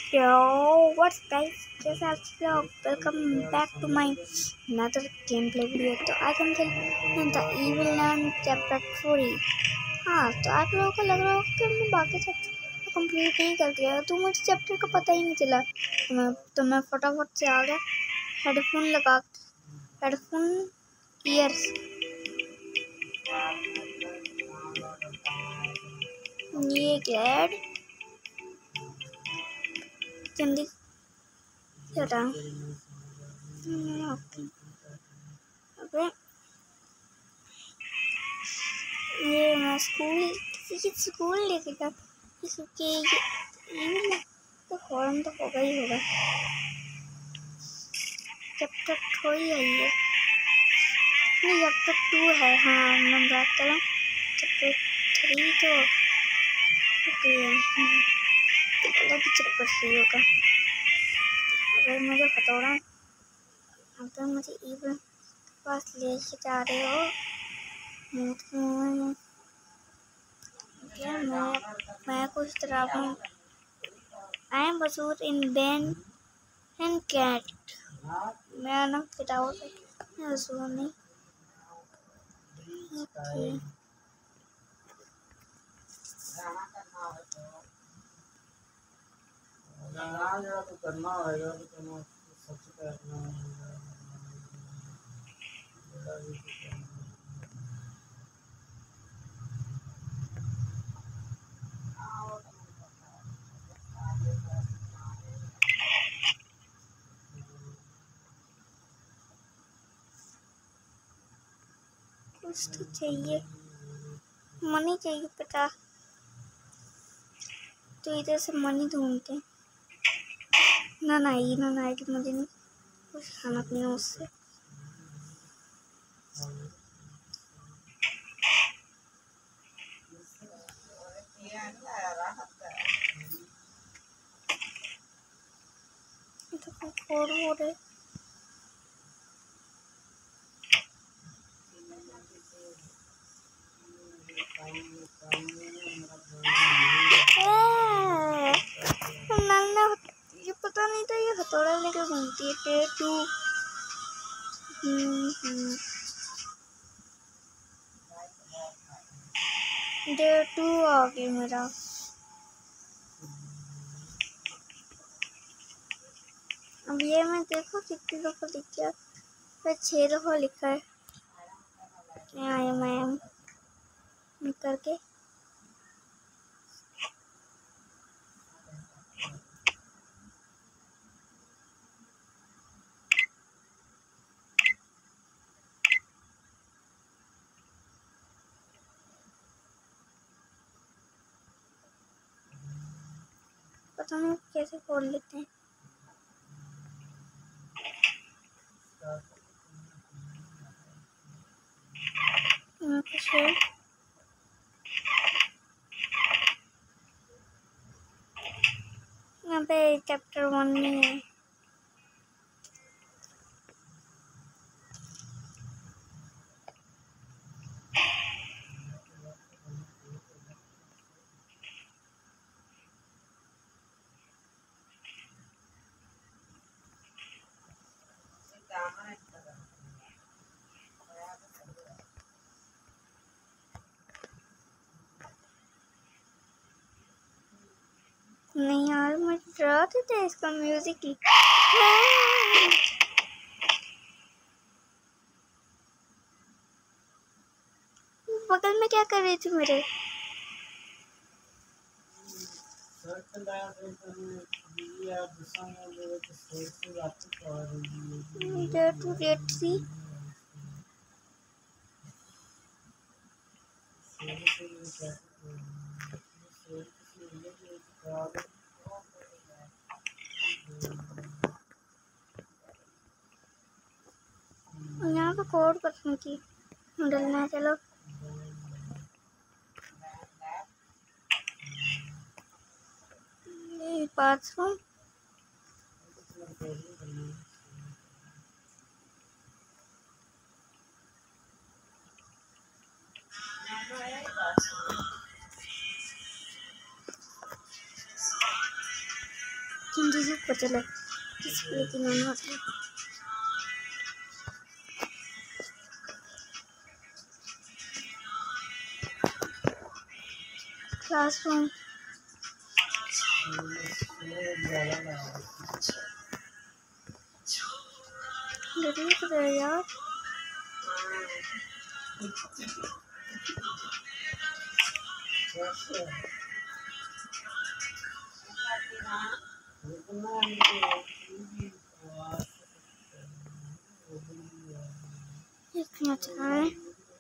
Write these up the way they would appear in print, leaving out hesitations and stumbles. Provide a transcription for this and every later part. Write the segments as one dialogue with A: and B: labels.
A: Yo, what's guys? कैसे आप लोग? Welcome back to my another game play video. तो आज हम खेलेंगे द इविल लैंड चैप्टर 4। हाँ, तो आप लोगों को लग रहा होगा कि हमने बाकी चैप्टर कंप्लीट नहीं कर दिया, तो मुझे चैप्टर का पता ही नहीं चला। तो मैं फटाफट से आ गया हेडफोन ईयर्स। ये ग्लैड जल्दी हटा। अबे ये मैं किसी स्कूल लेके था, क्योंकि ये तो हॉर्न तो होगा ही होगा। चैप्टर थोड़ी है ये, नहीं चैप्टर 2 है। हाँ मैं बात कर रहा हूँ चैप्टर 3 तो अलग चैप्टर 3 होगा। अगर मुझे हथौड़ा, अगर मुझे इवन पास लेके जा रहे हो मैं कुछ तरह हूँ। आई एम बसूर इन बैन एंड कैट। मेरा नाम किताबों से बसूर नहीं। करना होगा तो सबसे पहले कुछ तो चाहिए, मनी चाहिए 50। तो इधर से मनी ढूंढते हैं। ना कि मुझे नहीं कुछ खाना पीना उससे। तो कोड हो रहे ये पता नहीं था ये हथौड़ा लेकर घूमती है। डे 2 आ गया मेरा। अब ये मैं देखो कितने दफा लिख गया, फिर 6 दफा लिखा है मैम करके। पता नहीं कैसे खोल लेते हैं। यहाँ पे चैप्टर 1 नहीं है। नहीं यार, मैं डरा देते इसका म्यूजिक ही। बगल में क्या कर रही थी मेरे? To let see. यहाँ पे कोड करने की डलना। चलो बाथरूम हिंदी से पता चला डिस्प्ले की नाम होती है। क्लासरूम यार इतना अच्छा है।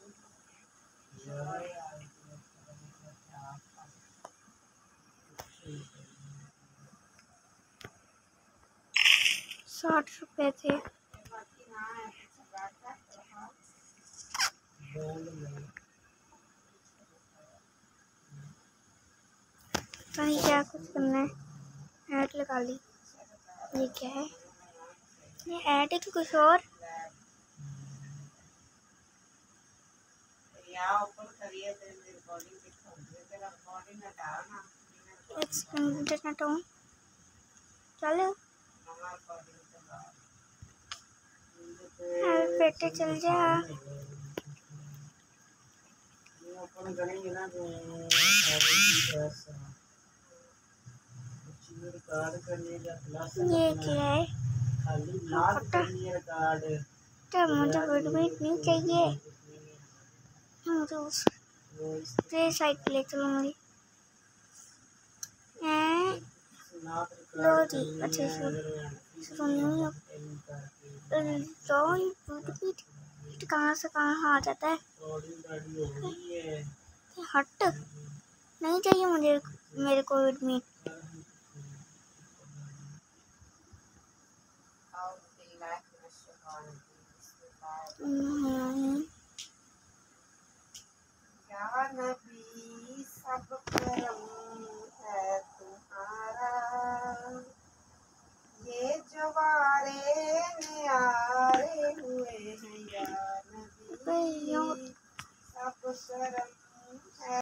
A: ₹60 थे। कहीं क्या कुछ करना है, ऐड लगा ली। ये क्या है? ये ऐड है कि कुछ और? एक सेकंड, इंटरनेट ऑन चलो। बेटे चल जा। ये क्या है? तब मुझे एडमिट नहीं चाहिए, मुझे दूसरे साइड पे ले चलूँगी। लो जी, अच्छे से सुनिए। कहाँ से कहाँ आ जाता है? हट, नहीं चाहिए मुझे, मेरे को एडमिट।